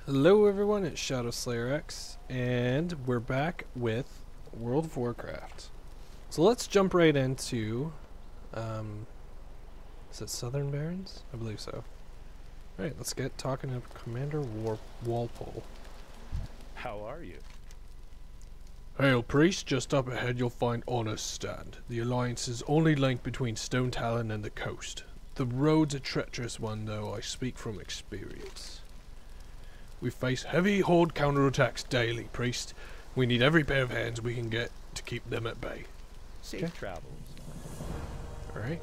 Hello everyone, it's ShadowSlayerX, and we're back with World of Warcraft. So let's jump right into, is it Southern Barrens? I believe so. Alright, let's get talking to Commander Walpole. How are you? Hail Priest, just up ahead you'll find Honest Stand, the Alliance's only link between Stone Talon and the coast. The road's a treacherous one though, I speak from experience. We face heavy horde counterattacks daily, Priest. We need every pair of hands we can get to keep them at bay. Safe travels. Alright.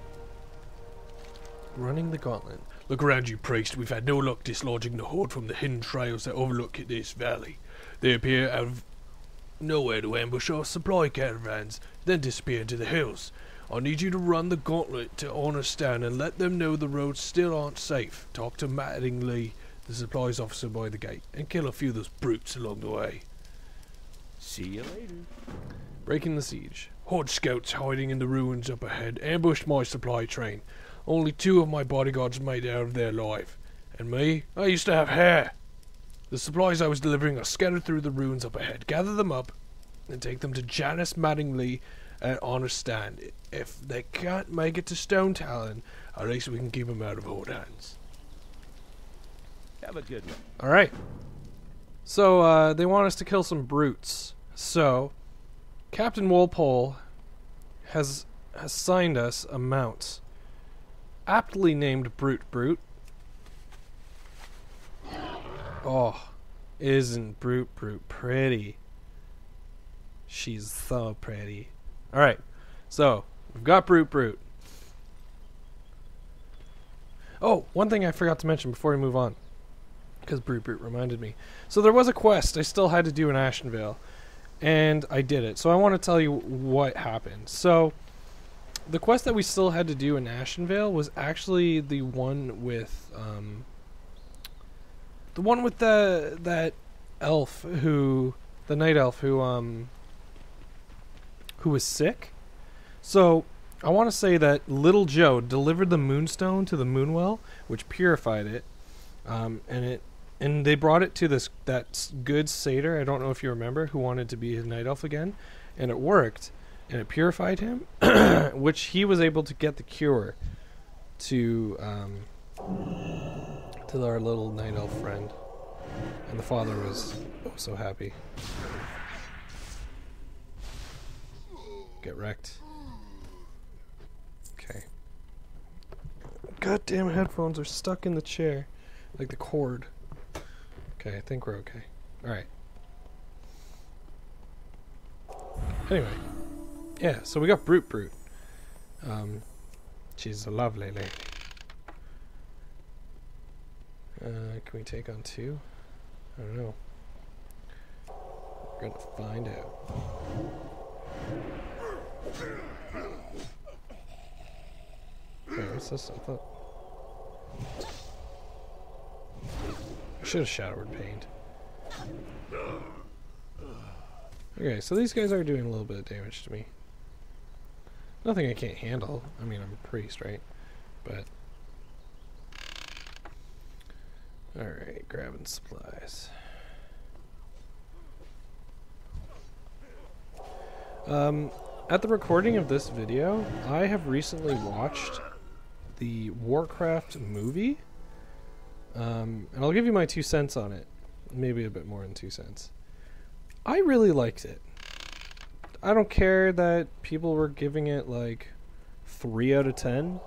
Running the gauntlet. Look around you, Priest. We've had no luck dislodging the horde from the hidden trails that overlook this valley. They appear out of nowhere to ambush our supply caravans, then disappear into the hills. I need you to run the gauntlet to Honest Stand and let them know the roads still aren't safe. Talk to Mattingly, the supplies officer by the gate, and kill a few of those brutes along the way. See you later. Breaking the siege. Horde scouts hiding in the ruins up ahead ambushed my supply train. Only 2 of my bodyguards made it out of there alive. And me? I used to have hair. The supplies I was delivering are scattered through the ruins up ahead. Gather them up and take them to Janice Mattingly at Honest Stand. If they can't make it to Stone Talon, at least we can keep them out of Horde hands. Have a good one. Alright. So, they want us to kill some brutes. So, Captain Walpole has assigned us a mount. Aptly named Brute. Oh, isn't Brute pretty? She's so pretty. Alright, so, we've got Brute. Oh, one thing I forgot to mention before we move on, because Brute reminded me. So there was a quest I still had to do in Ashenvale, and I did it. So I want to tell you what happened. So the quest that we still had to do in Ashenvale was actually the one with that elf who, the night elf who was sick. So I want to say that Little Joe delivered the Moonstone to the Moonwell, which purified it, and they brought it to that good satyr, I don't know if you remember, who wanted to be his night elf again, and it worked, and it purified him, which he was able to get the cure to our little night elf friend, and the father was so happy. Get wrecked. Okay. Goddamn headphones are stuck in the chair, like the cord. Okay, I think we're okay. Alright. Anyway. Yeah, so we got Brute. She's a lovely lady. Can we take on 2? I don't know. We're gonna find out. Wait, what's this? I thought... I should have shadowed paint. Okay, so these guys are doing a little bit of damage to me. Nothing I can't handle. I mean, I'm a priest, right? But... Alright, grabbing supplies. At the recording of this video, I have recently watched the Warcraft movie. And I'll give you my 2 cents on it. Maybe a bit more than 2 cents. I really liked it. I don't care that people were giving it like 3 out of 10.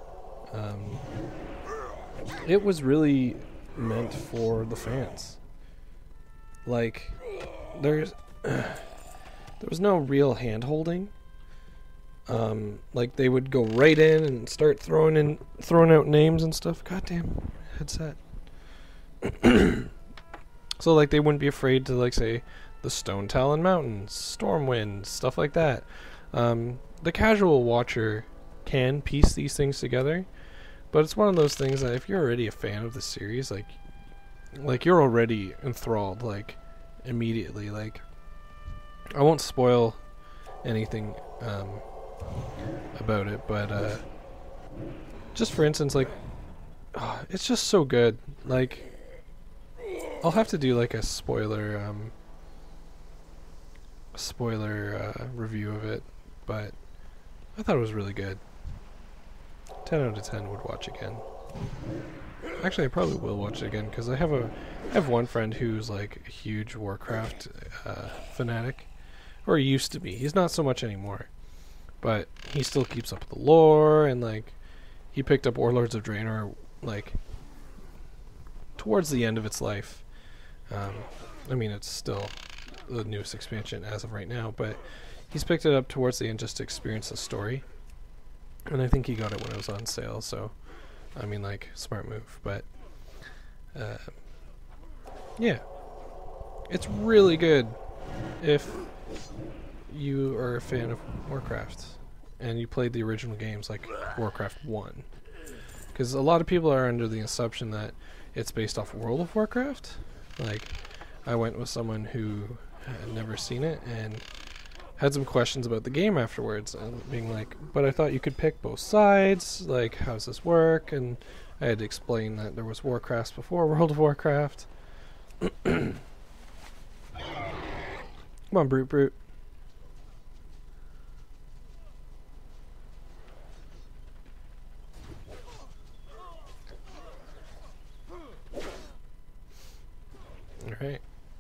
It was really meant for the fans. Like, there was no real hand-holding. Like, they would go right in and start throwing out names and stuff. Goddamn headset. So, like, they wouldn't be afraid to, like, say, the Stone Talon Mountains, Stormwind, stuff like that. The casual watcher can piece these things together, but it's one of those things that if you're already a fan of the series, like you're already enthralled, like, immediately. Like, I won't spoil anything about it, but just for instance, like, it's just so good. Like, I'll have to do like a spoiler review of it, but I thought it was really good. 10 out of 10 would watch again. Actually, I probably will watch it again because I have one friend who's like a huge Warcraft fanatic, or he used to be. He's not so much anymore, but he still keeps up with the lore, and like he picked up Warlords of Draenor like towards the end of its life. I mean, it's still the newest expansion as of right now, but he's picked it up towards the end just to experience the story. And I think he got it when it was on sale, so I mean, like, smart move. But yeah, it's really good if you are a fan of Warcraft and you played the original games like Warcraft 1. Because a lot of people are under the assumption that it's based off World of Warcraft. Like, I went with someone who had never seen it and had some questions about the game afterwards, and being like, but I thought you could pick both sides, like, how's this work? And I had to explain that there was Warcraft before World of Warcraft. Come on, Brute Brute. Alright.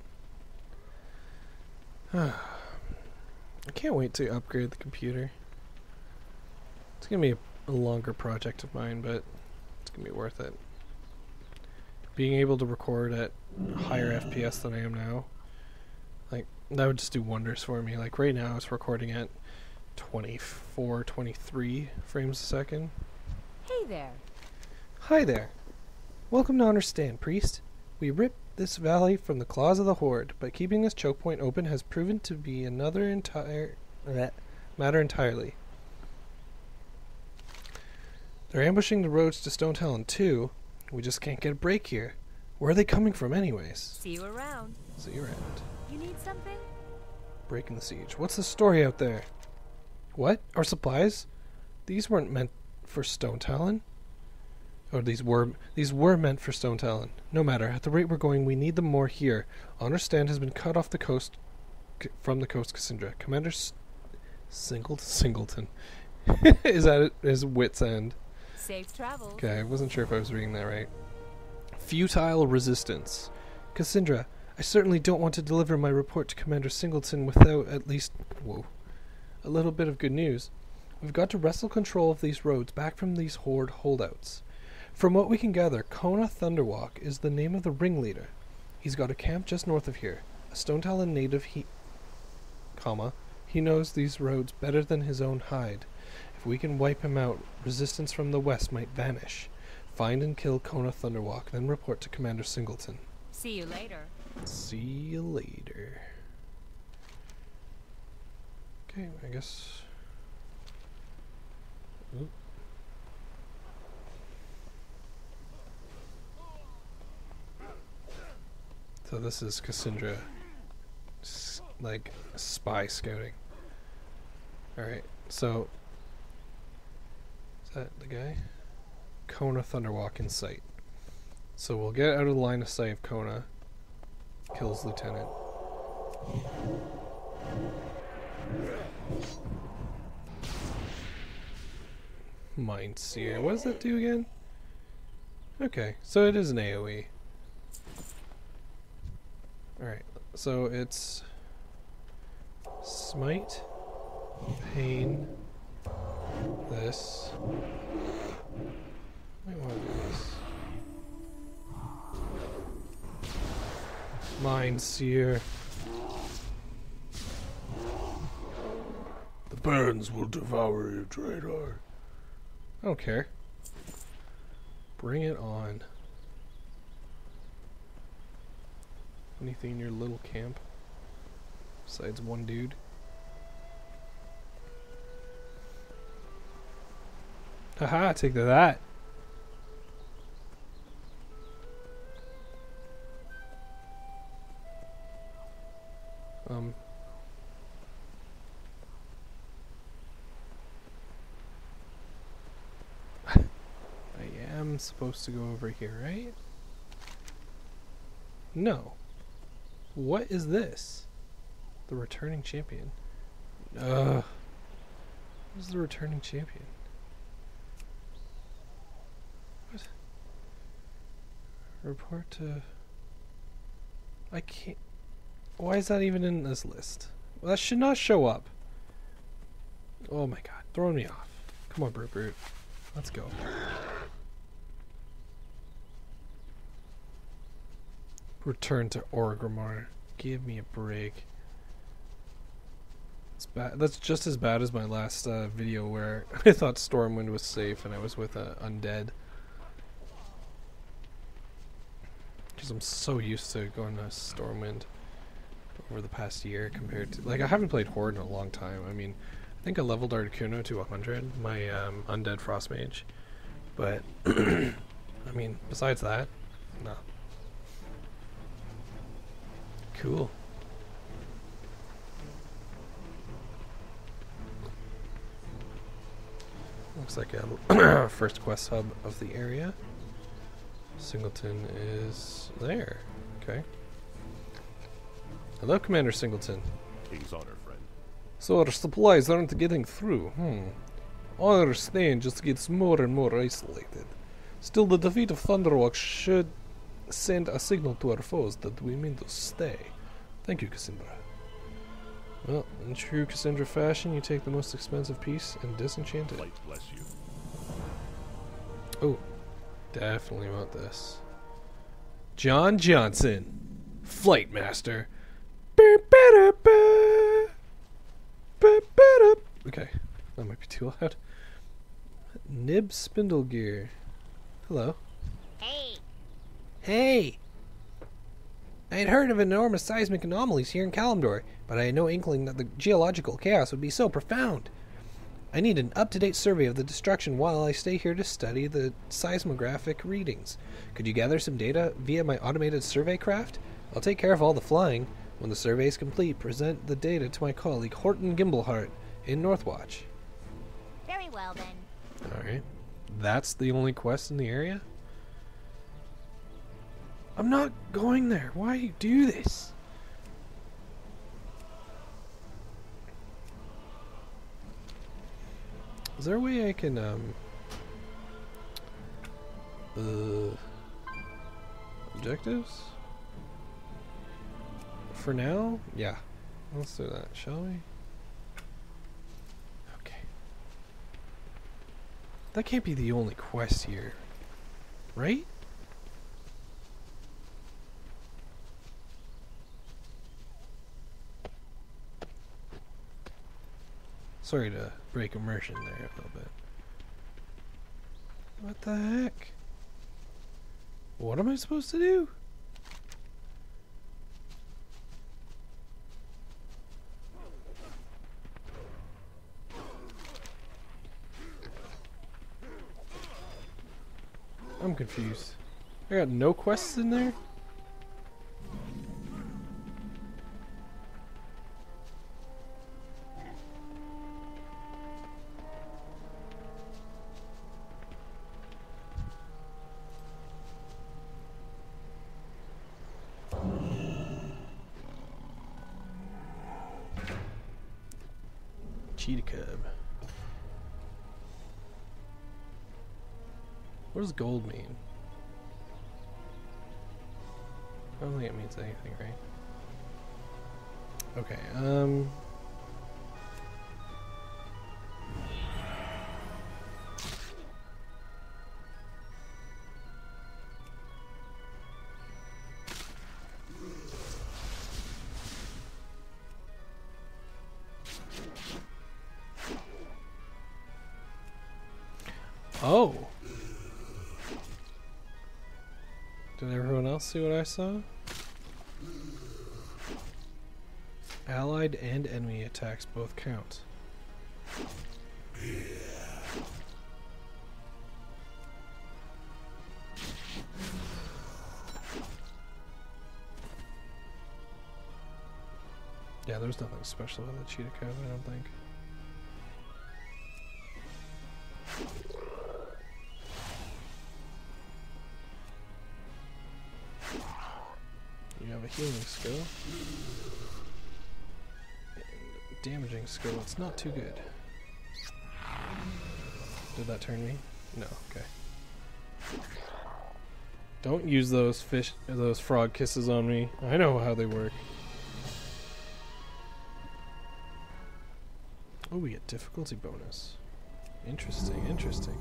I can't wait to upgrade the computer. It's going to be a longer project of mine, but it's going to be worth it. Being able to record at higher FPS than I am now, like, that would just do wonders for me. Like, right now it's recording at 24, 23 frames a second. Hey there. Hi there. Welcome to Understand, Priest. We ripped this valley from the claws of the Horde, but keeping this choke point open has proven to be another matter entirely. They're ambushing the roads to Stone Talon too. We just can't get a break here. Where are they coming from anyways? See you around. See you around. You need something? Breaking the siege. What's the story out there? What? Our supplies? These weren't meant for Stone Talon. Or these were meant for Stone Talon. No matter. At the rate we're going, we need them more here. Honor Stand has been cut off the coast from the coast Cassandra. Commander Singleton is at his wit's end. Safe travels. Okay, I wasn't sure if I was reading that right. Futile resistance. Cassandra, I certainly don't want to deliver my report to Commander Singleton without at least a little bit of good news. We've got to wrestle control of these roads back from these Horde holdouts. From what we can gather, Kona Thunderwalk is the name of the ringleader. He's got a camp just north of here. A Stone Talon native, he knows these roads better than his own hide. If we can wipe him out, resistance from the west might vanish. Find and kill Kona Thunderwalk, then report to Commander Singleton. See you later. See you later. Okay, I guess... Oop. So this is Cassandra, like, spy scouting. Alright, so... Is that the guy? Kona Thunderwalk in sight. So we'll get out of the line of sight of Kona. Kills Lieutenant. Mind Seer. What does that do again? Okay, so it is an AoE. Alright, so it's Smite, Pain, this. Might want to do this. Mind Seer. The Barrens will devour your traitor. I don't care. Bring it on. Anything in your little camp? Besides one dude? Haha, take that. I am supposed to go over here, right? No. What is this? The returning champion. What is the returning champion? What? Report to... I can't... Why is that even in this list? Well, that should not show up. Oh my god, throwing me off. Come on, Brute. Let's go. Return to Orgrimmar. Give me a break. It's bad. That's just as bad as my last video where I thought Stormwind was safe and I was with Undead. Because I'm so used to going to Stormwind over the past year compared to... Like, I haven't played Horde in a long time. I mean, I think I leveled Articuno to 100, my Undead Frost Mage. But, I mean, besides that, no. Cool. Looks like a first quest hub of the area. Singleton is there. Okay. Hello, Commander Singleton. King's honor, friend. So our supplies aren't getting through. Our stand just gets more and more isolated. Still, the defeat of Thunderwalk should send a signal to our foes that we mean to stay. Thank you, Cassandra. Well, in true Cassandra fashion, you take the most expensive piece and disenchant it. Light bless you. Oh, definitely want this. John Johnson, Flight Master. Okay, that might be too loud. Nib Spindlegear. Hello. Hey. Hey! I had heard of enormous seismic anomalies here in Kalimdor, but I had no inkling that the geological chaos would be so profound. I need an up-to-date survey of the destruction while I stay here to study the seismographic readings. Could you gather some data via my automated survey craft? I'll take care of all the flying. When the survey is complete, present the data to my colleague Horton Gimblehart in Northwatch. Very well then. Alright. That's the only quest in the area? I'm not going there. Why do you do this? Is there a way I can, objectives? For now? Yeah. Let's do that, shall we? Okay. That can't be the only quest here. Right? Sorry to break immersion there a little bit. What the heck? What am I supposed to do? I'm confused. I got no quests in there? Cheetah cub. What does gold mean? I don't think it means anything, right? Okay, oh! Did everyone else see what I saw? Allied and enemy attacks both count. Yeah, there's nothing special about the cheetah cub, I don't think. have a healing skill. And damaging skill, it's not too good. Did that turn me? No, okay. Don't use those frog kisses on me. I know how they work. Oh, we get difficulty bonus. Interesting, interesting.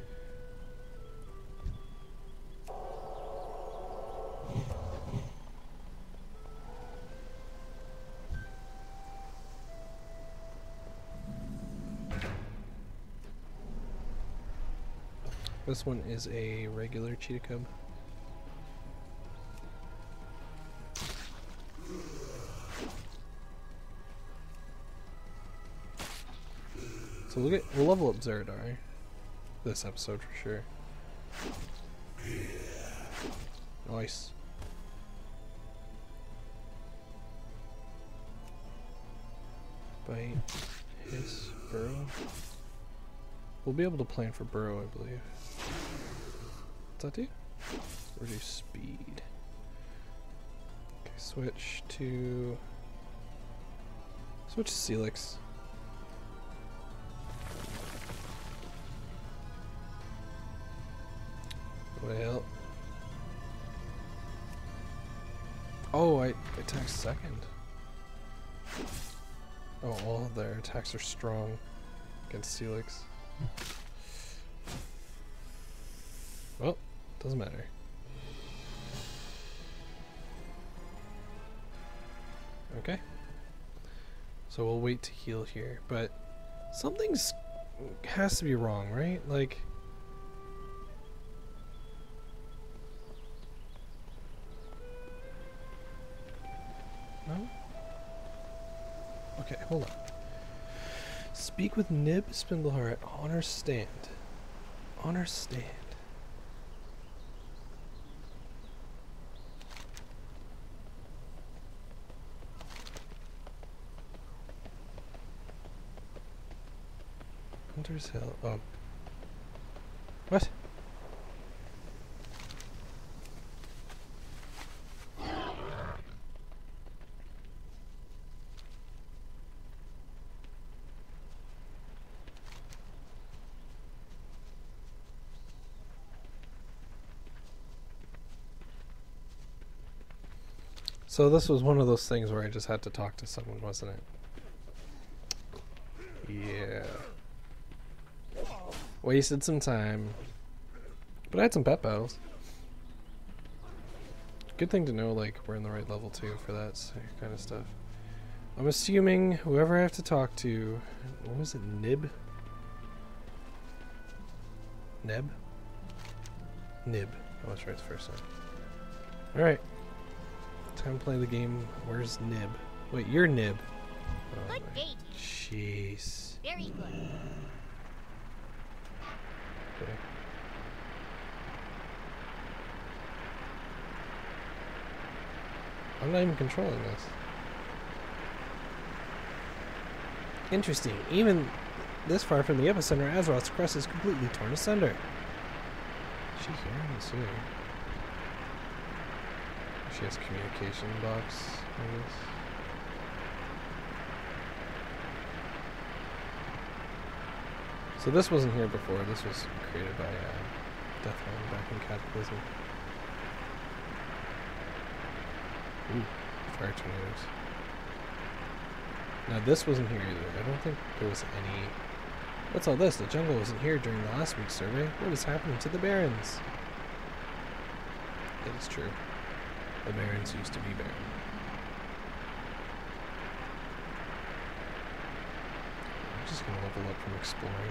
This one is a regular cheetah cub. So we'll level up Zeradar this episode for sure. Nice. Bite, hiss, burrow. We'll be able to plan for burrow, I believe. What's that do? Reduce speed. Okay, switch to Celix. Well. Oh, I attack second. Oh, all of their attacks are strong against Celix. Well, doesn't matter. Okay. So we'll wait to heal here, but something's has to be wrong, right? Like, no? Okay, hold on. Speak with Nib Spindlehar at Honor Stand. Honor Stand. Hunter's Hill. Oh. What? So this was one of those things where I just had to talk to someone, wasn't it? Yeah. Wasted some time. But I had some pet battles. Good thing to know, like, we're in the right level too for that kind of stuff. I'm assuming whoever I have to talk to... What was it? Nib? Neb? Nib. I was right the first time. Alright. Time to play the game. Where's Nib? Wait, you're Nib. Oh, Good gauge. jeez. Very good. Okay. I'm not even controlling this. Interesting. Even this far from the epicenter, Azeroth's crest is completely torn asunder. Is she here? I don't see her. She has communication box, I guess. So this wasn't here before. This was created by definitely back in Cataclysm. Ooh, fire tornadoes. Now this wasn't here either. I don't think there was any... What's all this? The jungle wasn't here during the last week's survey. What is happening to the Barrens? It is true. The Barrens used to be barren. I'm just gonna level up from exploring.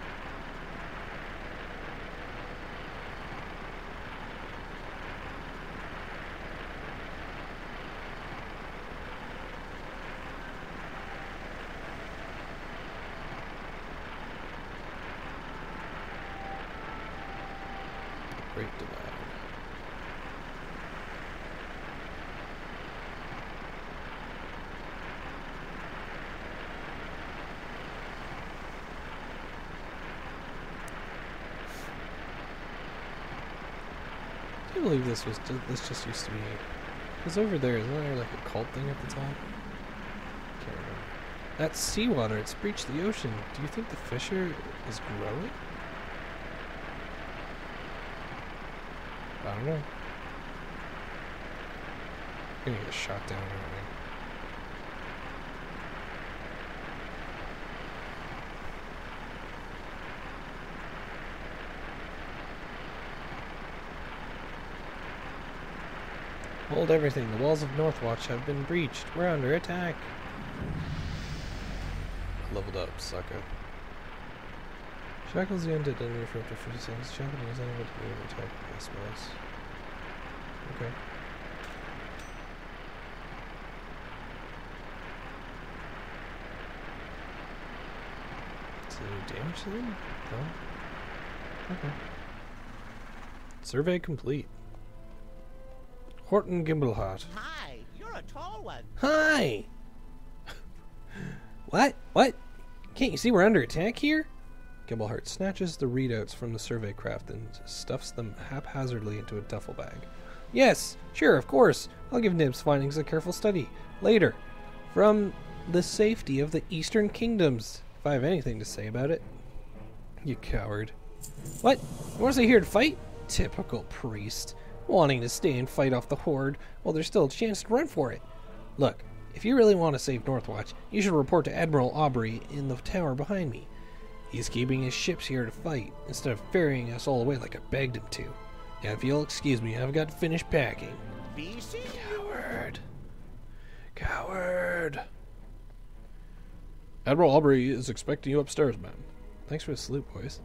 Great Divide. I believe this just used to be Because over there, isn't there like a cult thing at the top? Can't remember. That's seawater. It's breached the ocean. Do you think the fissure is growing? I don't know. We're gonna get shot down, aren't we? Hold everything. The walls of Northwatch have been breached. We're under attack. Leveled up, sucker. Shackles the undead enemy for up to 50 seconds. Shackle is unable to move or attack the spells. Okay. Does it do damage to them? No? Okay. Survey complete. Horton Gimbleheart. Hi, you're a tall one. Hi! What? What? Can't you see we're under attack here? Gimbleheart snatches the readouts from the survey craft and stuffs them haphazardly into a duffel bag. Yes, sure, of course. I'll give Nib's findings a careful study. Later. From the safety of the Eastern Kingdoms, if I have anything to say about it. You coward. What? You want to stay here to fight? Typical priest. Wanting to stay and fight off the Horde while there's still a chance to run for it. Look, if you really want to save Northwatch, you should report to Admiral Aubrey in the tower behind me. He's keeping his ships here to fight, instead of ferrying us all away like I begged him to. Now if you'll excuse me, I've got to finish packing. Be seeing Coward. Coward. Admiral Aubrey is expecting you upstairs, ma'am. Thanks for the salute, boys.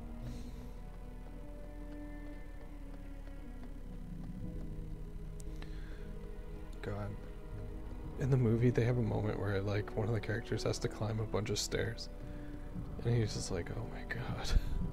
God. In the movie, they have a moment where, like, one of the characters has to climb a bunch of stairs. And he's just like, oh my god.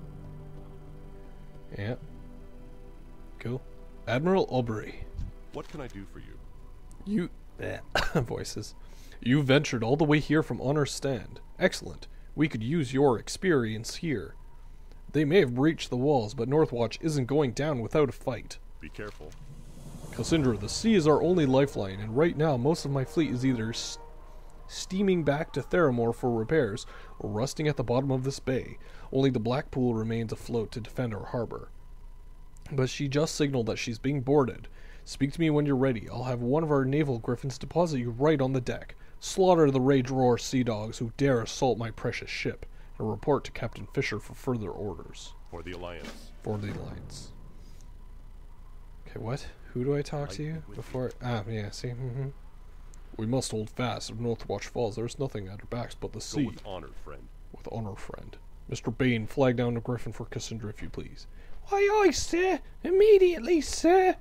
Yeah. Cool. Admiral Aubrey. What can I do for you? You... Voices. You ventured all the way here from Honor's Stand. Excellent. We could use your experience here. They may have breached the walls, but Northwatch isn't going down without a fight. Be careful. Cassandra, the sea is our only lifeline, and right now most of my fleet is either steaming back to Theramore for repairs, or rusting at the bottom of this bay. Only the Blackpool remains afloat to defend our harbor. But she just signaled that she's being boarded. Speak to me when you're ready. I'll have one of our naval griffins deposit you right on the deck. Slaughter the Rage Roar sea dogs who dare assault my precious ship, and report to Captain Fisher for further orders. For the Alliance. For the Alliance. Okay, what? Who do I talk to before? Ah, yeah, see? We must hold fast. If Northwatch falls, there's nothing at our backs but the Go sea. with honor, friend. With honor, friend. Mr. Bain, flag down the griffin for Cassandra, if you please. Aye, aye, sir. Immediately, sir.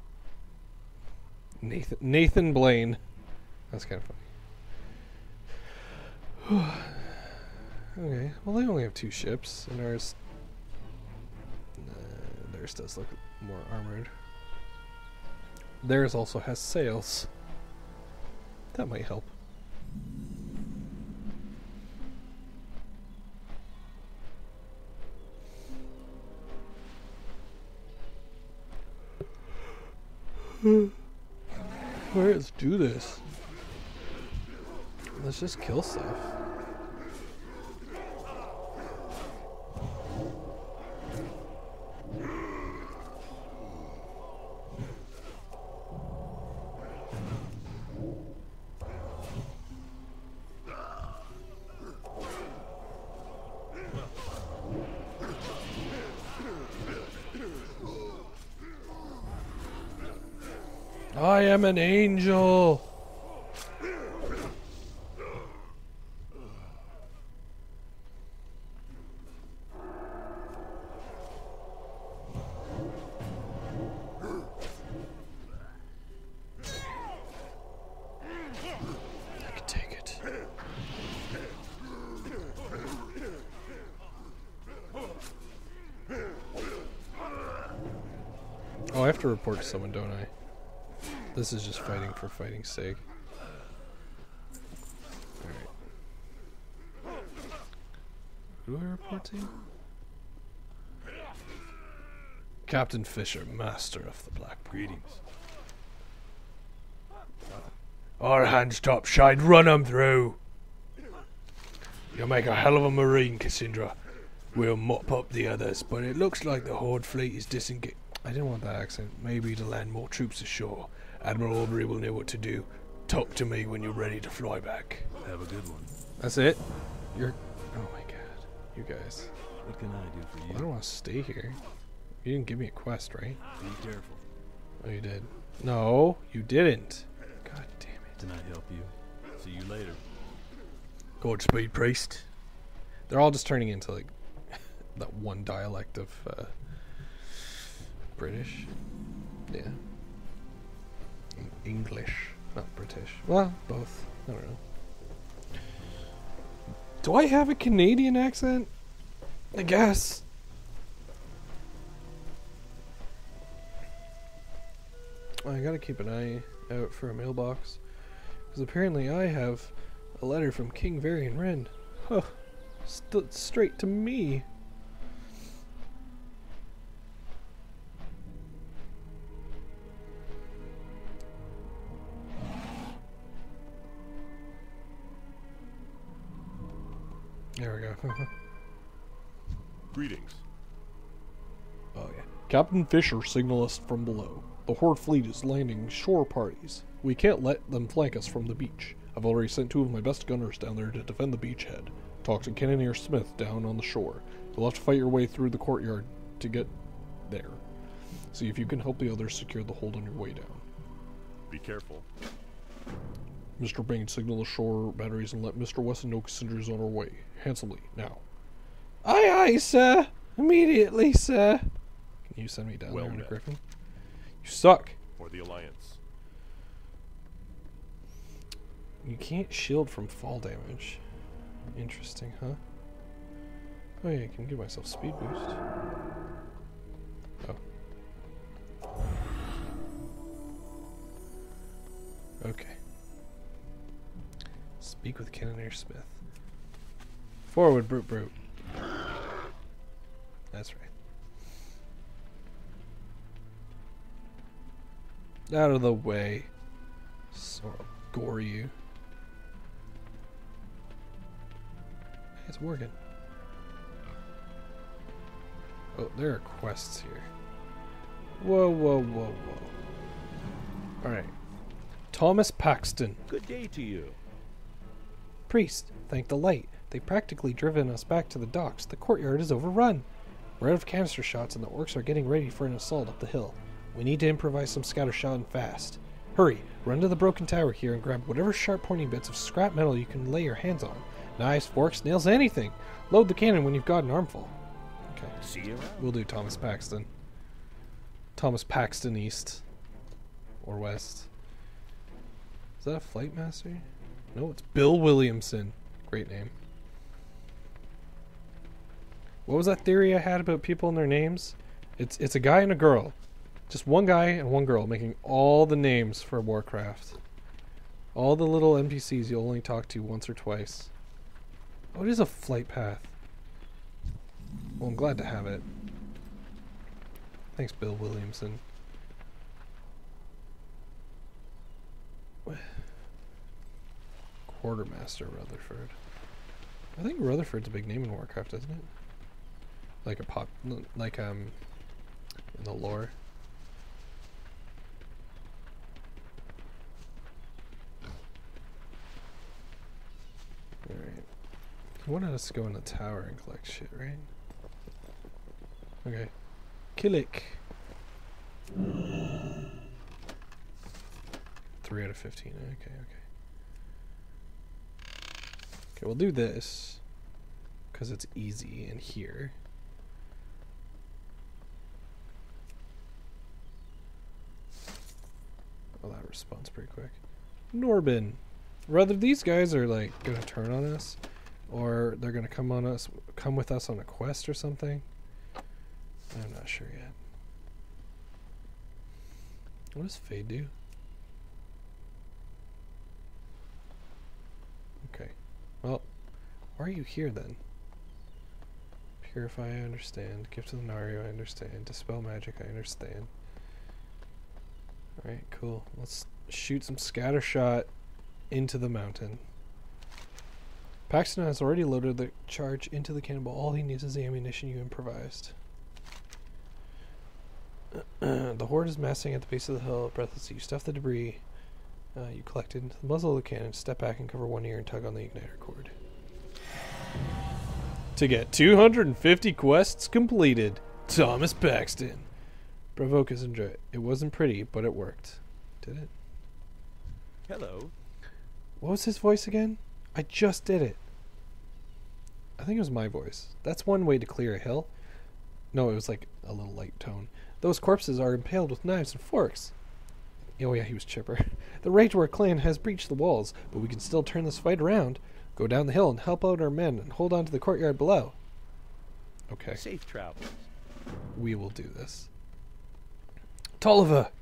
Nathan Blaine. That's kind of funny. Okay, well they only have 2 ships, and ours does look more armored. Theirs also has sails. That might help. Let's do this. Let's just kill stuff. I am an angel. I can take it. Oh, I have to report to someone, don't I? This is just fighting for fighting's sake. Alright. Who do I report to? Captain Fisher, master of the Black Greetings. Our hands top shide, run 'em through. You'll make a hell of a marine, Cassandra. We'll mop up the others, but it looks like the Horde fleet is disengaged. I didn't want that accent. Maybe to land more troops ashore. Admiral Aubrey will know what to do. Talk to me when you're ready to fly back. Have a good one. That's it? You're... Oh my god. You guys. What can I do for I don't want to stay here. You didn't give me a quest, right? Be careful. Oh, you did. No, you didn't. God damn it. Can I help you? See you later. Godspeed, priest. They're all just turning into, like, that one dialect of, British. Yeah. English, not British. Well, both. I don't know. Do I have a Canadian accent? I guess. I gotta keep an eye out for a mailbox. Because apparently I have a letter from King Varian Wren. Huh. Straight to me. There we go. Greetings. Oh yeah. Captain Fisher signal us from below. The Horde fleet is landing shore parties. We can't let them flank us from the beach. I've already sent 2 of my best gunners down there to defend the beachhead. Talk to Cannoneer Smith down on the shore. You'll have to fight your way through the courtyard to get there. See if you can help the others secure the hold on your way down. Be careful. Mr. Bain, signal the shore batteries and let Mr. Wesson know Cassandra's on her way. Handsomely, now. Aye, aye, sir. Immediately, sir. Can you send me down Well there in a met. griffin? You suck. For the Alliance. You can't shield from fall damage. Interesting, huh? Oh yeah, I can give myself speed boost. Oh. Okay. Speak with Cannoneer Smith. Forward, brute brute. That's right. Out of the way. So I'll gore you. It's working. Oh, there are quests here. Whoa, whoa, whoa, whoa. Alright. Thomas Paxton. Good day to you. Priest, thank the light. They've practically driven us back to the docks. The courtyard is overrun. We're out of canister shots and the orcs are getting ready for an assault up the hill. We need to improvise some scatter shot and fast. Hurry, run to the broken tower here and grab whatever sharp pointing bits of scrap metal you can lay your hands on. Knives, forks, nails, anything. Load the cannon when you've got an armful. Okay. See you around. We'll do Thomas Paxton. Thomas Paxton East. Or West. Is that a flight master? No, it's Bill Williamson. Great name. What was that theory I had about people and their names? It's a guy and a girl. Just one guy and one girl making all the names for Warcraft. All the little NPCs you'll only talk to once or twice. Oh, it is a flight path. Well, I'm glad to have it. Thanks, Bill Williamson. Quartermaster Rutherford. I think Rutherford's a big name in Warcraft, isn't it? Like a pop, like in the lore. Alright. He wanted us to go in the tower and collect shit, right? Okay. Killick. 3 out of 15. Okay, okay. Okay, we'll do this. Because it's easy in here. Oh, that responds pretty quick. Norbin. Whether these guys are like gonna turn on us, or they're gonna come with us on a quest or something. I'm not sure yet. What does Fade do? Okay. Well, why are you here then? Purify, I understand. Gift to the Nario, I understand. Dispel magic, I understand. Alright, cool. Let's shoot some scatter shot. into the mountain. Paxton has already loaded the charge into the cannonball. All he needs is the ammunition you improvised. The horde is massing at the base of the hill. Breathless, you stuff the debris you collected into the muzzle of the cannon. Step back and cover one ear and tug on the igniter cord. To get 250 quests completed, Thomas Paxton. Provoke is enjoy it. It wasn't pretty, but it worked. Did it? Hello. What was his voice again? I just did it. I think it was my voice. That's one way to clear a hill. No, it was like a little light tone. Those corpses are impaled with knives and forks. Oh yeah, he was chipper. The Rage War clan has breached the walls, but we can still turn this fight around. Go down the hill and help out our men and hold on to the courtyard below. Okay. Safe travels. We will do this. Tolliver!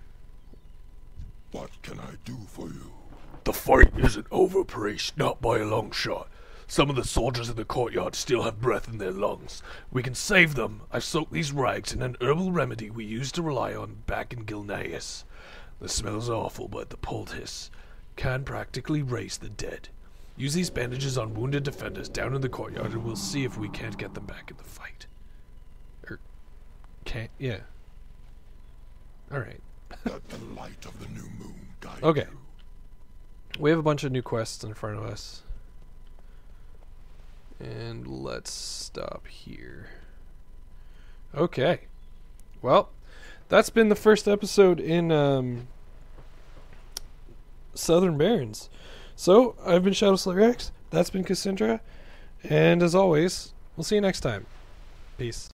What can I do for you? The fight isn't over, priest, not by a long shot. Some of the soldiers in the courtyard still have breath in their lungs. We can save them. I've soaked these rags in an herbal remedy we used to rely on back in Gilneas. The smell's awful, but the poultice can practically raise the dead. Use these bandages on wounded defenders down in the courtyard and we'll see if we can't get them back in the fight. Yeah. Alright. Let the light of the new moon guide Okay. you. We have a bunch of new quests in front of us. And let's stop here. Okay. Well, that's been the first episode in Southern Barrens. So, I've been ShadowSlayerX, that's been Cassandra, and as always, we'll see you next time. Peace.